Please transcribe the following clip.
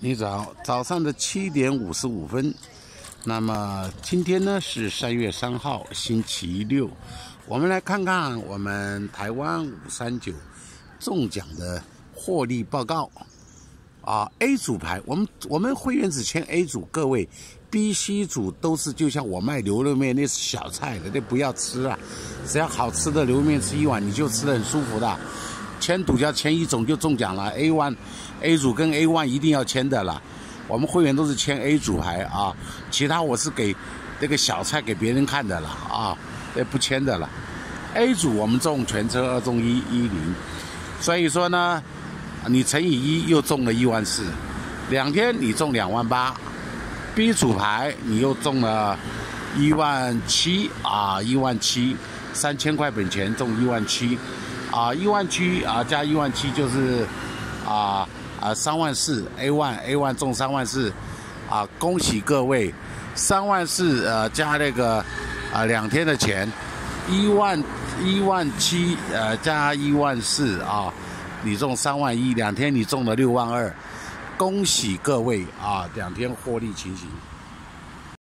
你早，早上的7:55。那么今天呢是3月3号，星期六。我们来看看我们台湾539中奖的获利报告。A 组牌，我们会员只签 A 组，各位 B、C 组都是就像我卖牛肉面，那是小菜的，那不要吃啊！只要好吃的牛肉面吃一碗，你就吃得很舒服的。签赌要签一种就中奖了 ，A 组跟 A1 一定要签的了。我们会员都是签 A 组牌啊，其他我是给那个小菜给别人看的了啊，不签的了。A 组我们中全车2中110，所以说呢，你乘以1又中了14000，2天你中28000。B 组牌你又中了17000啊，17000，3000块本钱中17000啊，17000啊加17000就是34000 A1 中34000啊，恭喜各位，34000加那个2天的钱17000加14000啊，你中31000，2天你中了62000，恭喜各位啊，2天获利情形。